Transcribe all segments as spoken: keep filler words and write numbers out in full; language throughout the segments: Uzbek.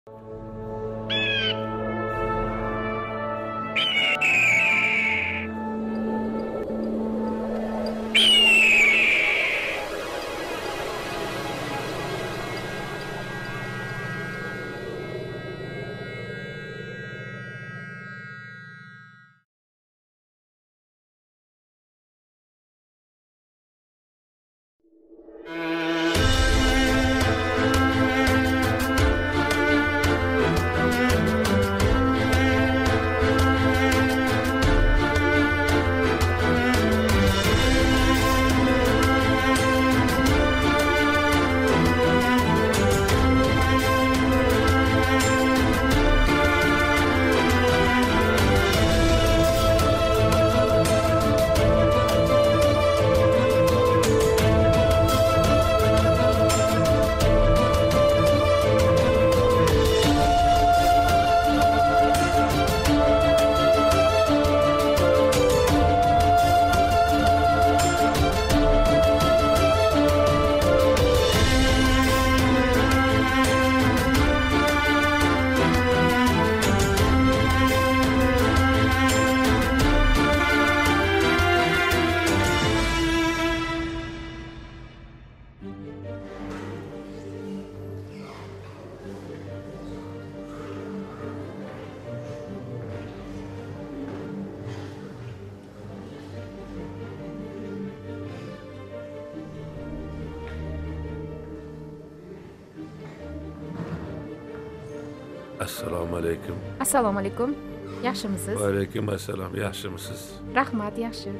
Assalomu alaykum. Assalomu alaykum. Yaxshimisiz? Va alaykum assalom. Yaxshimisiz? Rahmat, yaxshi.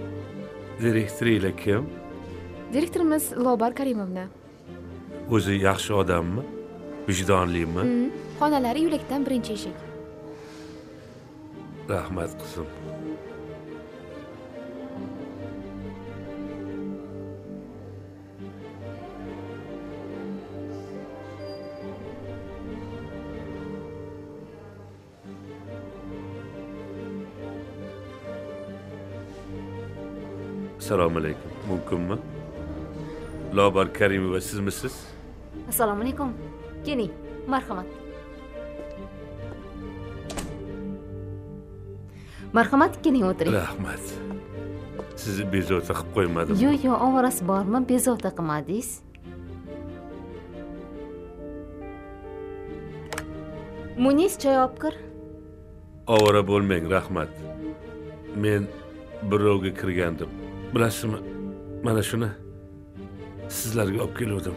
Direktorlar kim? Direktorimiz Lobar Karimovna. O'zi yaxshi odammi? Vijdonlimi? Hmm, xonalari yo'lakdan birinchi eshik. Rahmat qizim. Assalomu alaykum. Mumkinmi? Lobar Karimova sizmisiz? Assalomu alaykum. Keling, marhamat. Marhamat, keling o'tiring. Rahmat. Sizni bezovta qilib qo'ymadim. Yo'q, yo'q, ovorasi bormi? Bezovta qilmadingiz. Munis choy olib kir. Ovora bo'lmang, rahmat. Men birovga kirgandim. Bilasizmi? Mana shuni sizlarga olib keldim.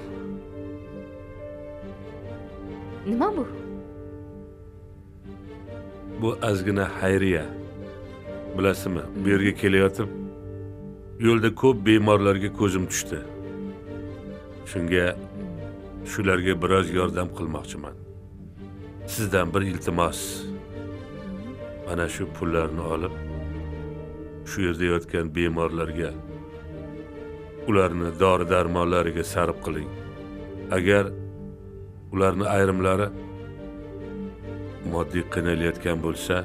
Nima bu? Bu ozgina xayriya. Bilasizmi, bu yerga kelayotib, yo'lda ko'p bemorlarga ko'zim tushdi. Shunga shularga biroz yordam qilmoqchiman. Sizdan bir iltimos. Mana shu pullarni olib, shu yerda yotgan bemorlarga, ularni dori-darmonlariga sarf qiling. Agar ularni ayrimlari moddiy qiynalayotgan bo'lsa,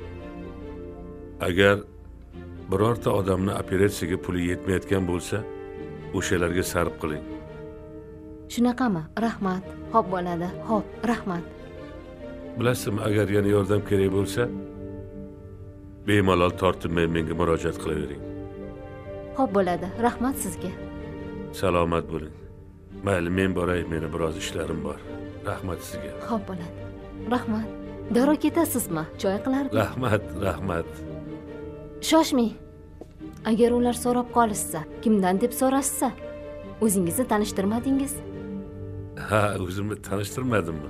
agar birorta odamni operatsiyaga puli yetmayotgan bo'lsa, o'shalarga sarf qiling. Shunaqami? Rahmat. Xo'p bo'ladi. Xo'p, rahmat. Bilasizmi, agar yana yordam kerak bo'lsa, bemalol tortinmay menga murojaat qilavering. Xo'p bo'ladi. Rahmat sizga. Salomat bo'ling. Mayli, men boray, meni biroz ishlarim bor. Rahmat sizga. Xo'p bo'ladi. Rahmat. Darrov ketasizmi? Choy qilardim. Rahmat, rahmat. Shoshmang. Agar ular so'rab qolishsa, kimdan deb so'rashsa, o'zingizni tanishtirmadingiz? Ha, o'zimni tanishtirmadimmi?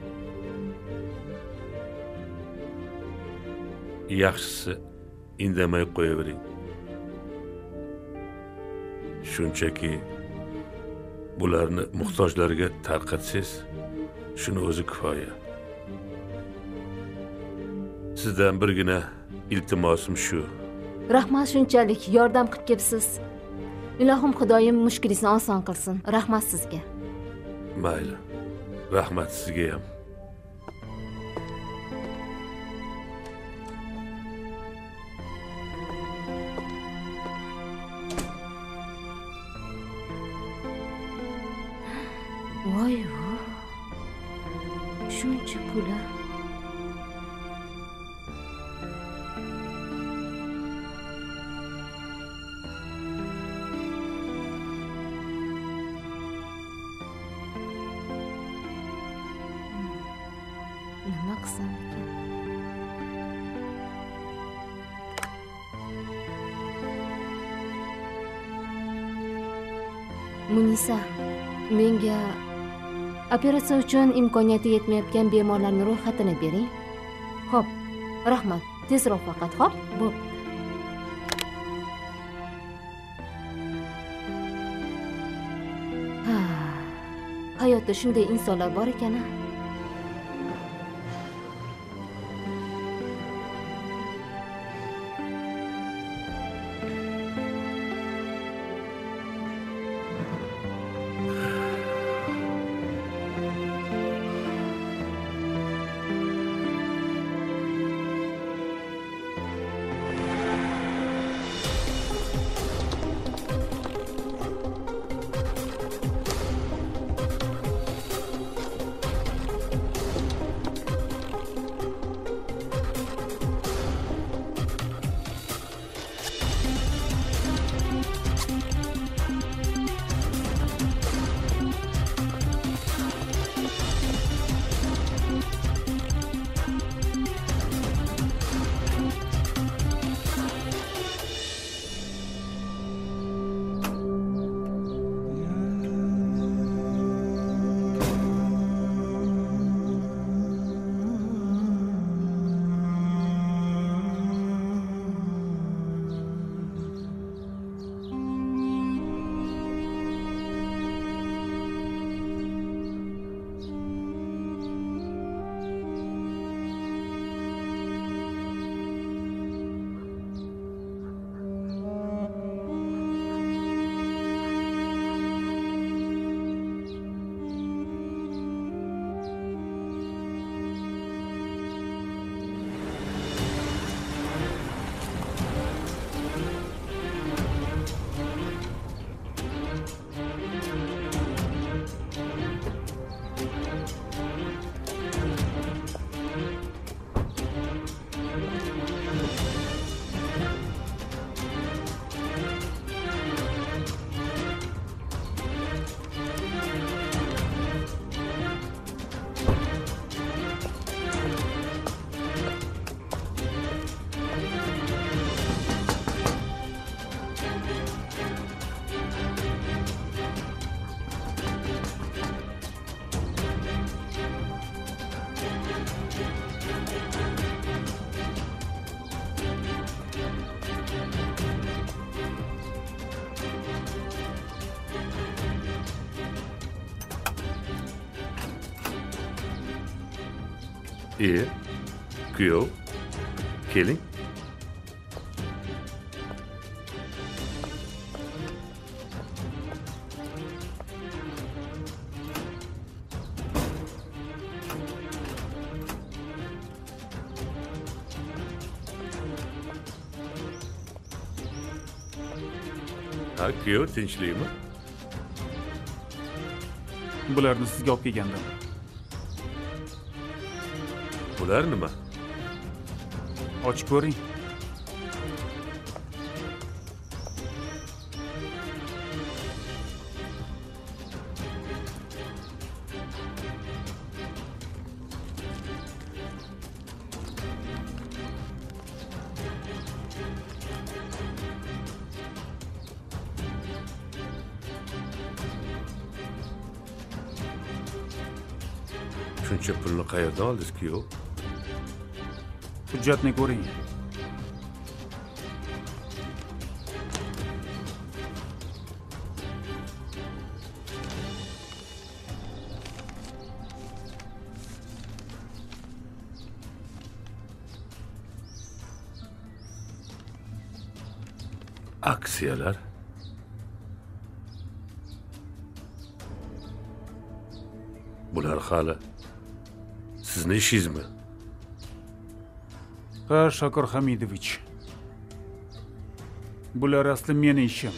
Yaxshisi, indamay qo'yavering. Shunchaki bularni muhtojlarga tarqatsangiz, shuni o'zi kifoya. Sizdan birgina iltimosim shu. Rahmat, shunchalik yordam qilib kelibsiz. Ilohim Xudoyim mushkulingizni oson qilsin. Rahmat sizga. Mayli. Rahmat sizga ham. Voy, shuncha shuncha puli. Nima qilsam ekan? Munisa, menga operatsiya uchun imkoniyati yetmayotgan bemorlarning ro'yxatini bering. Xo'p, rahmat. Tezroq faqat, xo'p? Bo'pti. Ha, hayotda shunday insonlar bor ekan-a? İyi. Kuyov. Keling. Ha, kuyov tinchlikmi? Bularni sizga olib kelgandim. Bular nima? Ochib ko'ring. Shuncha pulni qayerdan oldingiz, kuyov? Hujjatni ko'ring. Aksiyalar. Bular hali sizni ishingizmi? Ha, Shakir Hamidovich. Bular asli meni ishim.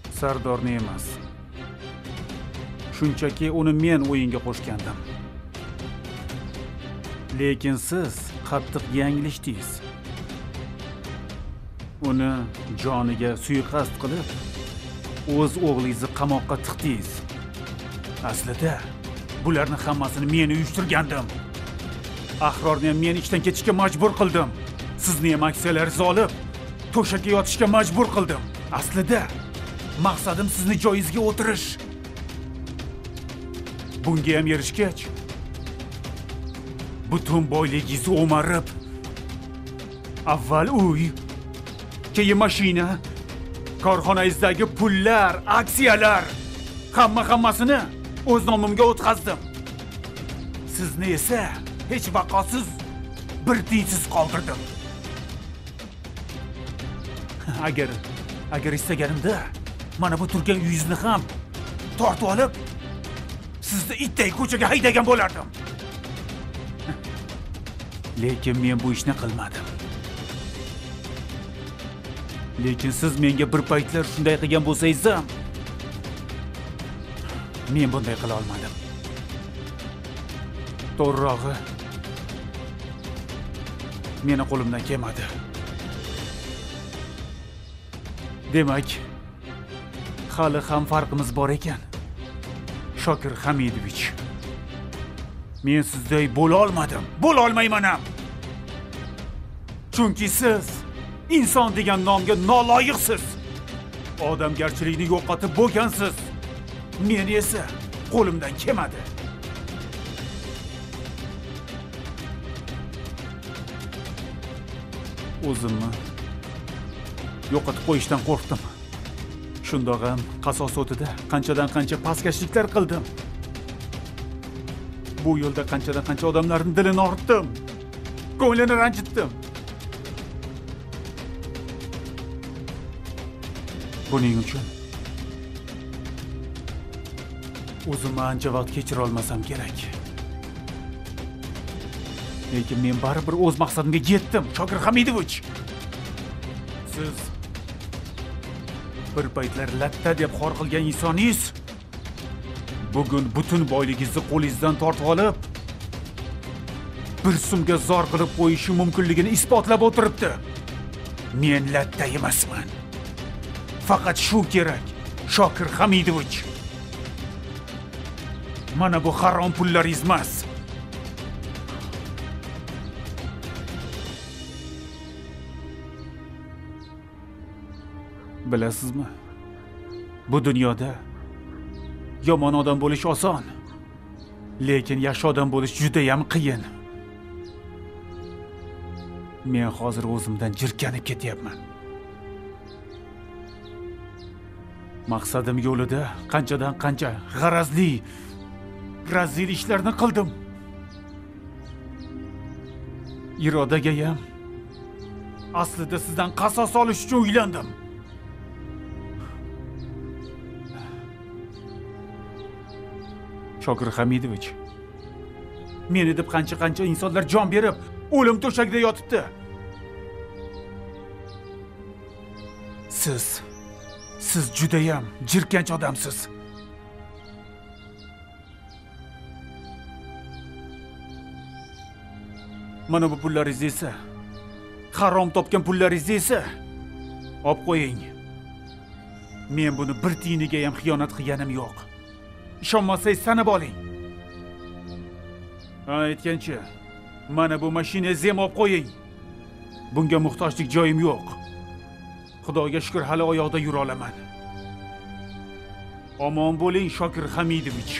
Sardorni emas. Shunchaki uni men o'yinga qo'shgandim. Lekin siz qattiq yanglishdingiz. Uni joniga suiqasd qilib, o'z o'g'lingizni qamoqqa tiqdingiz. Aslida bularni hammasini men uyushtirgandim. Ahrorni ham men ishdan ketishga majbur qildim. Sizni ham aksiyalaringizni olib, to'shakka yotishga majbur qildim. Aslida maqsadim sizni joyingizga o'tirish. Bunga ham erishgach, butun boyligingizni o'marib, avval uy, keyin mashina, korxonangizdagi pullar, aksiyalar, hamma hammasini o'z nomimga o'tkazdim. Sizni esa hech vaqosiz bir tiysiz qoldirdim. Agar agar istaganimda mana bu turgan uyingizni ham tortib olib, sizni itday ko'chaga haydagan bo'lardim. Lekin men bu ishni qilmadim. Lekin siz menga bir paytlar shunday qilgan bo'lsangiz ham, men bunday qila olmadim. To'g'rirog'i, meni qo'limdan kelmadi. Demak, hali ham farqimiz bor ekan. Shokir Hamidovich. Men sizday bo'la olmadim. Bo'la olmayman ham. Chunki siz inson degan nomga noloyiqsiz. Odamgarchilikni yo'qotib bo'lgansiz. Men esa qo'limdan kelmadi. O'zimni yo'qotib qo'yishdan qo'rqdim. Shundoq ham qasos o'tida qanchadan qancha pastkashliklar qildim. Bu yo'lda qanchadan qancha odamlarning dilini ortdim. Ko'nglini ranjitdim. Buning uchun o'zimni ancha vaqt kechira olmasam kerak. Lekin men baribir o'z maqsadimga yetdim, Shokir Hamidovich. Siz bir paytlar latta deb xor qilgan insoningiz bugun butun boyligingizni qo'lingizdan tortib olib, bir so'mga zor qilib qo'yishi mumkinligini isbotlab o'tiribdi. Men latta emasman. Faqat shu kerak, Shokir Hamidovich. Mana bu harom pullaringiz emas. Bilasizmi? Bu dunyoda yomon odam bo'lish oson, lekin yaxshi odam bo'lish juda ham qiyin. Men hozir o'zimdan jirkanib ketyapman. Maqsadim yo'lida qanchadan qancha g'arazli, razil ishlarni qildim. Irodaga ham aslida sizdan qasos olish uchun uylandim. Shokir Hamidovich, meni deb qancha-qancha insonlar jon berib, o'lim to'shagida yotibdi. Siz Siz juda ham jirkanch odamsiz. Mana bu pullaringiz esa, harom topgan pullaringiz esa olib qo'ying. Men buni bir tiyiniga ham xiyonat qilganim yo'q. Ishonmasangiz sanab oling. Ha, aytgancha, mana bu mashinangizni ham olib qo'ying. Bunga muhtojlik joyim yo'q. Xudoga shukr hali oyoqda yura olaman. Omon bo'ling, Shokir Hamidovich.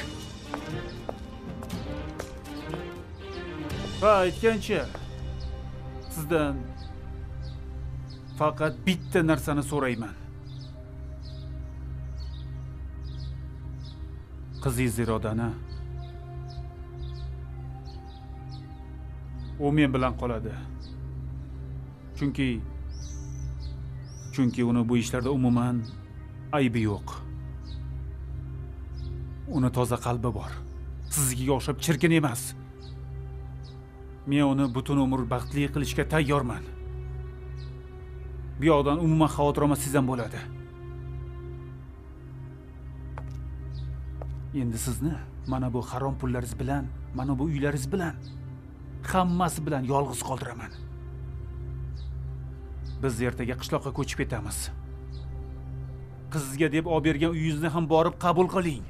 Ha, aytgancha, sizdan faqat bitta narsani so'rayman. Qizingiz Irodani u men bilan qoladi. Chunki Chunki uni bu ishlarda umuman aybi yo'q. Uni toza qalbi bor. Sizga o'xshab chirkin emas. Men uni butun umr baxtli qilishga tayyorman. Bu yoqdan umuman xavotir olmasangiz ham bo'ladi. Endi sizni mana bu harom pullaringiz bilan, mana bu uylaringiz bilan hammasi bilan yolg'iz qoldiraman. Biz ertaga qishloqqa ko'chib ketamiz. Qizga deb olib bergan uyingizni ham borib qabul qiling.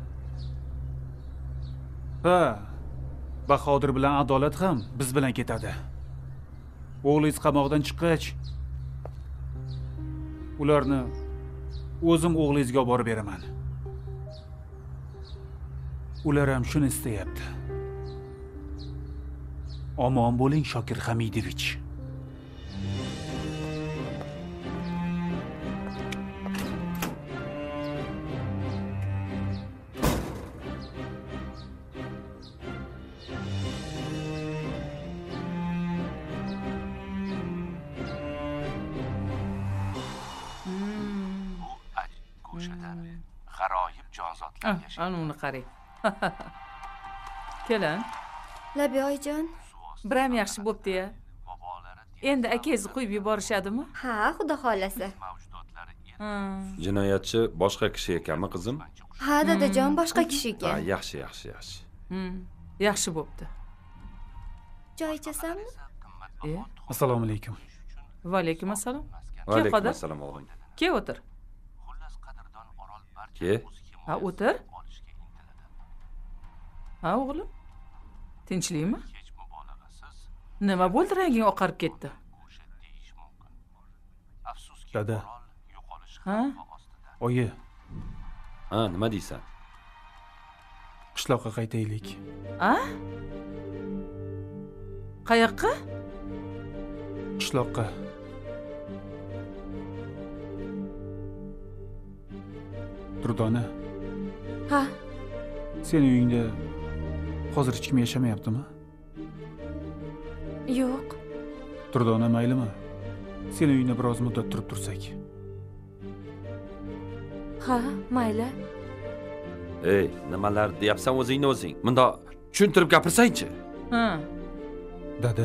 Ha, Bahodir bilan Adolat ham biz bilan ketadi. O'g'lingiz qamoqdan chiqqach, ularni o'zim o'g'lingizga olib borib beraman. Ular ham shuni istayapti. Omon bo'ling, Shokir Hamidovich. G'aroyib jonzotlar yashaydi. Ana uni qarang. Kelin, Labi oyijon. biram yaxshi bo'pti-ya. Endi akangizni qo'yib yuborishadimi? Ha, xudo xolasa. Jinoyatchi boshqa kishi ekanmi, qizim? Ha, dadajon, boshqa kishi Ha, ekan. yaxshi, yaxshi, yaxshi. Hmm, yaxshi bo'pti. Choy ichasanmi? E, Assalomu alaykum. va alaykum assalom. Va alaykum Qodir. assalom o'g'lim. Kel o'tir. Ke? Ha, o'tir. Ha, o'g'lim. Tinchlikmi? Nima bo'ldi, ranging oqarib ketdi? Dada, Ha? oyi, Ha, nima deysan? qishloqqa qaytaylik. A? Qayoqqa? Qishloqqa. Durdona, Ha, sen uyingda hozir hech kim yashamayaptimi? yo'q. Durdona, maylimi? Sen uyingda biroz muddat turib tursak. Ha, mayli. Ey, nimalar deyapsan o'zingni o'zing? Bundoq tushuntirib gapirsang-chi. Ha. Dada,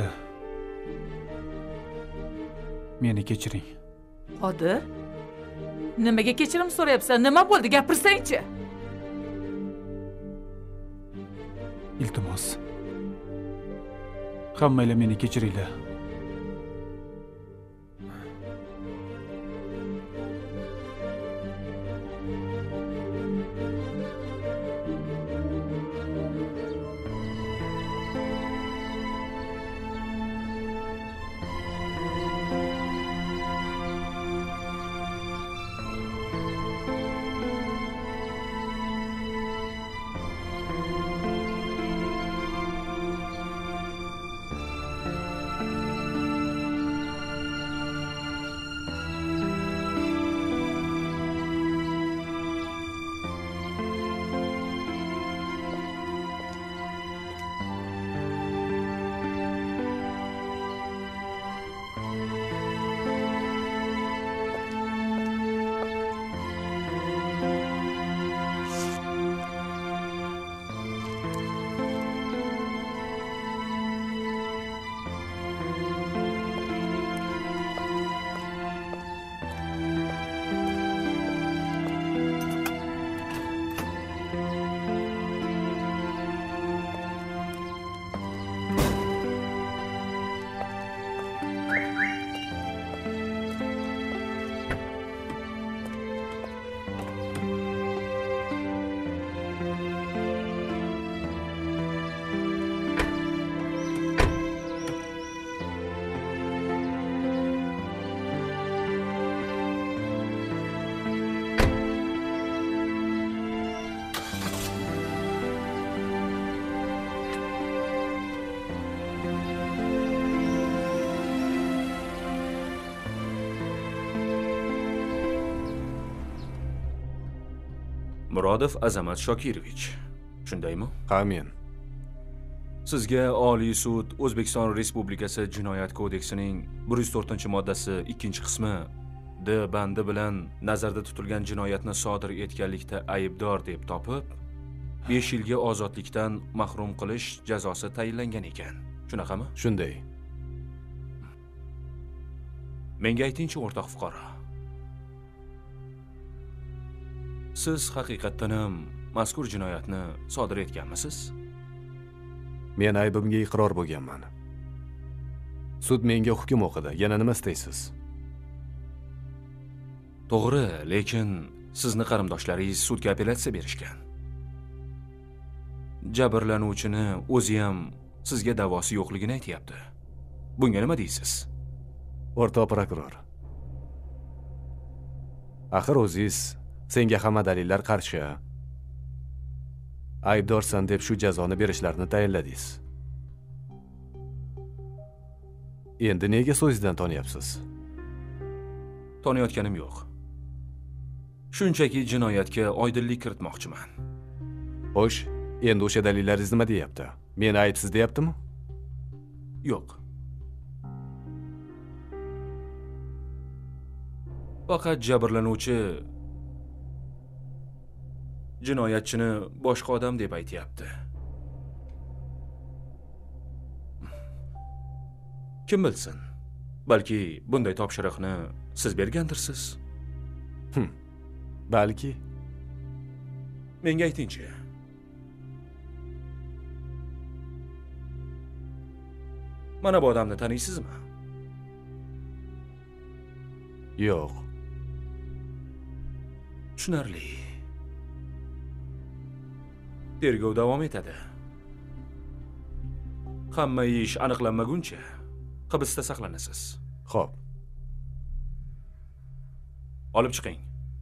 meni kechiring. Qodir? Nimaga kechirim so'rayapsan? Nima bo'ldi? Gapirsang-chi. Iltimos. Hammanglar meni kechiringlar. Murodov Azamat Shokirovich. Shundaymi? Ha, men. Sizga Oliy sud O'zbekiston Respublikasi Jinoyat kodeksining bir yuz to'rtinchi moddasi ikkinchi qismi D bandi bilan nazarda tutilgan jinoyatni sodir etganlikda aybdor deb topib, besh yilga ozodlikdan mahrum qilish jazosi tayinlangan ekan. Shunaqami? Shunday. Menga aytingchi, o'rtoq fuqaro. Siz haqiqatdan ham mazkur jinoyatni sodir etganmisiz? Men aybimga iqror bo'lganman. Sud menga hukm o'qidi. Yana nima istaysiz? To'g'ri, lekin sizni qarindoshlaringiz sudga apellyatsiya berishgan. Jabrlanuvchini o'zi ham sizga da'vosi yo'qligini aytayapti. Bunga nima deysiz? O'rtoq prokuror. Axir o'zingiz senga hamma dalillar qarshi. Aybdorsan deb shu jazoni berishlarini tayinladingiz. Endi nega so'zingizdan tonyapsiz? Tonayotganim yo'q. Shunchaki jinoyatga oydinlik kiritmoqchiman. Xo'sh, endi o'sha dalillaringiz nima deyapti? Meni aybsiz deyaptimi? Yo'q. Faqat jabrlanuvchi jinoyatchini boshqa odam deb aytayapti. Kim bilsin? Balki bunday topshiriqni siz bergandirsiz. Hm. Balki. Menga ayting-chi. Mana bu odamni taniysizmi? Yo'q. Tushunarli. Tergov davom etadi. Hamma ish aniqlanmaguncha hibsda saqlanasiz. Xo'p. Olib chiqing.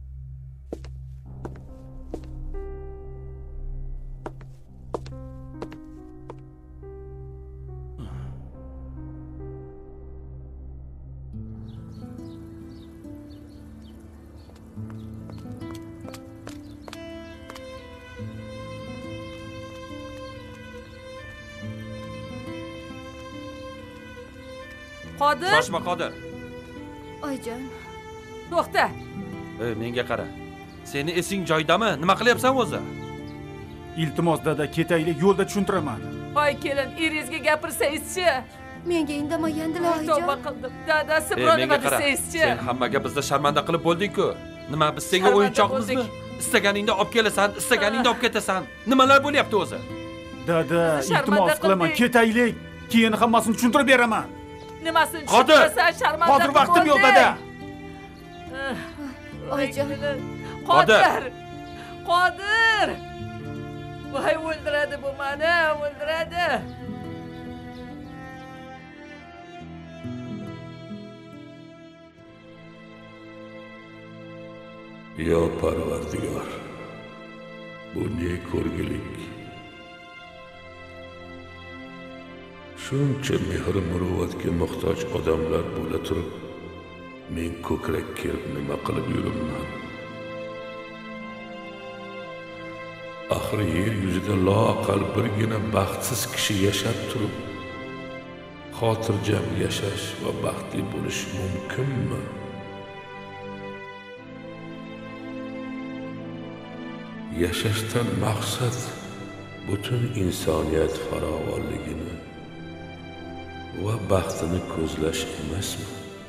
Qodir. Shoshma Qodir. Oyijon. To'xta. Ey, menga qara. Seni esing joyidami? Nima qilyapsan o'zi? Iltimos dada, ketaylik, yo'lda tushuntiraman. Voy kelin, eringizga gapirsangizchi. Menga indamagandilar oyijon. Tavba qildim. Dadasi Ey, biror menga nima qara. desangizchi. Sen hammaga bizni sharmanda qilib bo'lding-ku. Nima, biz senga Sharmanda o'yinchoqmizmi? bo'ldik. Istaganingda olib kelasan, istaganingda olib ketasan. Nimalar bo'lyapti o'zi? Dada, Bizni iltimos sharmanda qilaman, qilding. ketaylik. Keyin hammasini tushuntirib beraman. Nimasini Qodir! tushuntirsan, sharmanda Hozir vaqtim yo'q, dada. Oyijon. Qodir. Qodir. Voy o'ldiradi bu meni, o'ldiradi. Yo Parvardigor, bu ne ko'rgilik? Shuncha mehr muruvvatga muhtoj odamlar bo'la turib, men ko'krak kerib nima qilib yuribman? Axir yer yuzida loaqal birgina baxtsiz kishi yashab turib, xotirjam yashash va baxtli bo'lish mumkinmi? Yashashdan maqsad butun insoniyat farovonligini va baxtini ko'zlash emasmi?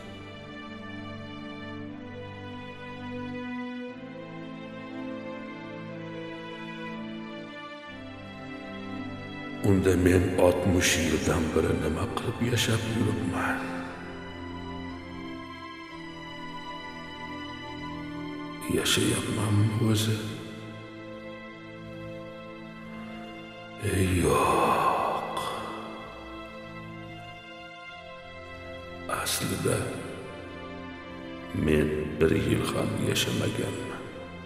Unda men oltmish yildan beri nima qilib yashab yuribman? Yashayapmanmi o'zi? Ey yo'q. Aslida men bir yil ham yashamaganman.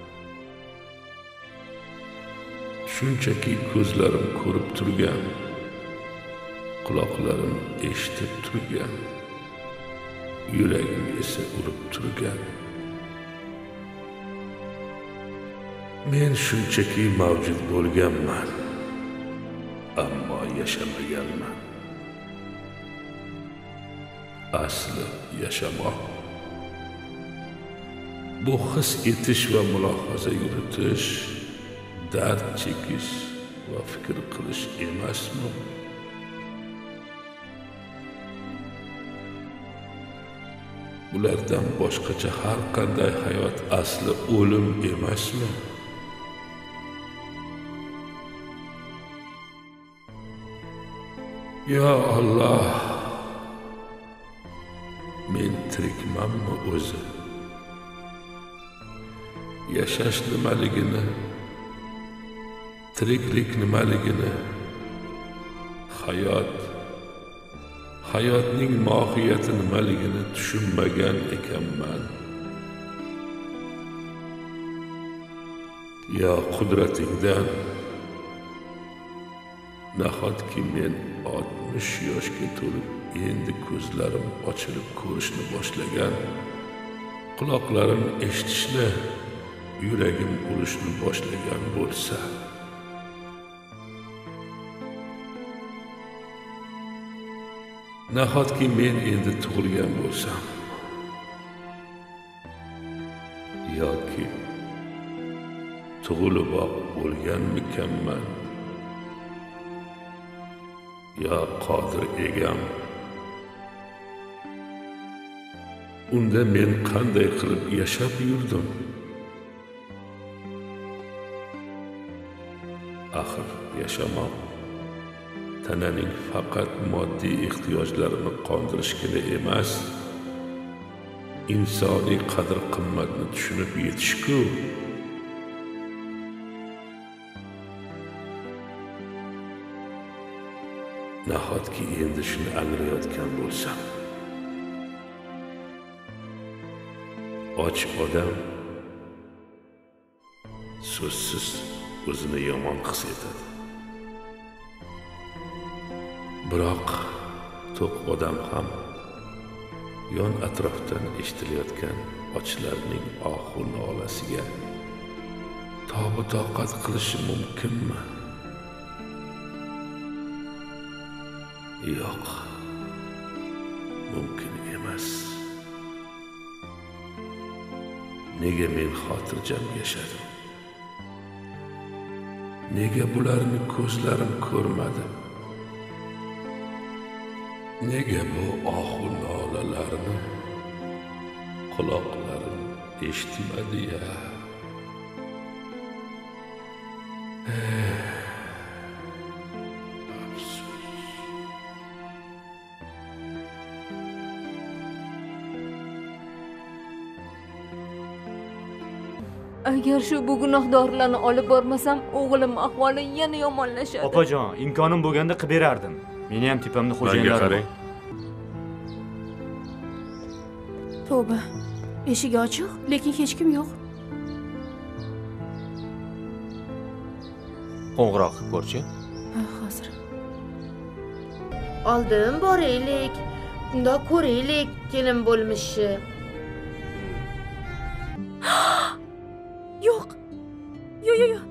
Shunchaki ko'zlarim ko'rib turgan, quloqlarim eshitib turgan, yuragim esa urib turgan. Men shunchaki mavjud bo'lganman, ammo yashamaganman. Asli yashamoq bu his etish va mulohaza yuritish, dard chekish va fikr qilish emasmi? Bulardan boshqacha har qanday hayot asli o'lim emasmi? yo Alloh, men tirikmanmi o'zi? Yashash nimaligini, tiriklik nimaligini, hayot, hayotning mohiyati nimaligini tushunmagan ekanman. Ya qudratingdan, nahotki men oltmish yoshga to'lib endi ko'zlarim ochilib ko'rishni boshlagan, quloqlarim eshitishni, yuragim urishni boshlagan bo'lsa, nahotki men endi tug'ilgan bo'lsam yoki tug'iliboq o'lganmikanman, yo qodir egam, unda men qanday qilib yashab yurdim? Axir yashamoq tananing faqat moddiy ehtiyojlarini qondirishgina emas, insoniy qadr-qimmatni tushunib yetish-ku. Nahotki endi shuni anglayotgan bo'lsam, och odam so'zsiz o'zini yomon his etadi. Biroq to'q odam ham yon atrofdan eshitilayotgan ochlarning ohu nolasiga tobi toqat qilishi mumkinmi? Yo'q, mumkin emas. Nega men xotirjam yashadim? Nega bularni ko'zlarim ko'rmadi? Nega bu ohu nolalarni quloqlarim eshitmadi ya? Agar shu bu gunohdorlarni olib bormasam, o'g'lim ahvoli yana yomonlashadi. Opajon, imkonim bo'lganda qilib berardim. Meni ham tepamda xo'jayinlarim. Tavba. Eshik ochiq, lekin hech kim yo'q. Qo'ng'iroq qilib ko'rchi. Ha, hozir. Oldin boraylik. Unda ko'raylik kelin bo'lmishi. Yo'q. Yo, yo, yo.